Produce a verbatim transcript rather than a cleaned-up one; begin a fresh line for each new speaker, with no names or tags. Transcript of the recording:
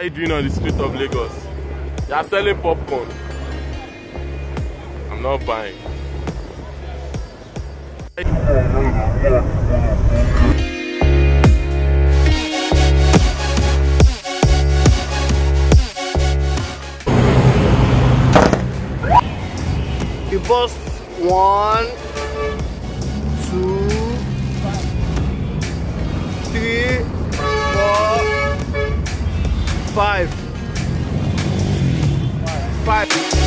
What are you doing on the street of Lagos? You are selling popcorn. I'm not buying.
You bust one, two, three, four, five. Five.